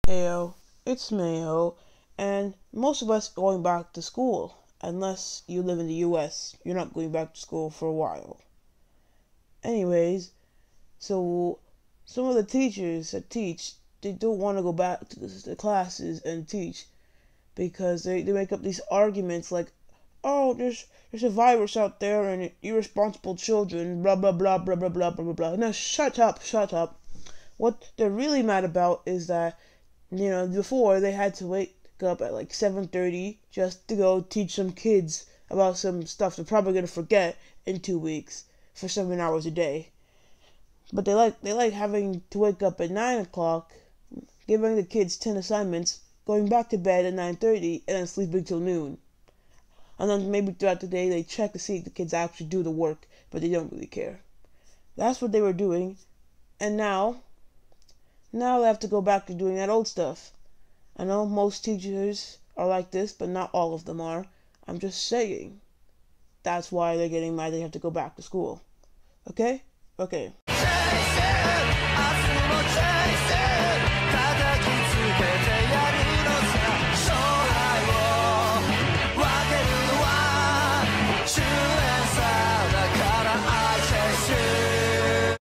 Heyo, it's Mayo, and most of us going back to school. Unless you live in the US, you're not going back to school for a while. Anyways, so some of the teachers that teach, they don't want to go back to the classes and teach because they make up these arguments like, oh, there's a virus out there and irresponsible children, blah blah blah blah blah blah blah blah blah. Now shut up, shut up. What they're really mad about is that before they had to wake up at like 7:30 just to go teach some kids about some stuff they're probably gonna forget in 2 weeks for 7 hours a day. But they like having to wake up at 9 o'clock, giving the kids 10 assignments, going back to bed at 9:30, and then sleeping till noon. And then maybe throughout the day they check to see if the kids actually do the work, but they don't really care. That's what they were doing, and now they have to go back to doing that old stuff. I know most teachers are like this, but not all of them are. I'm just saying. That's why they're getting mad they have to go back to school. Okay? Okay.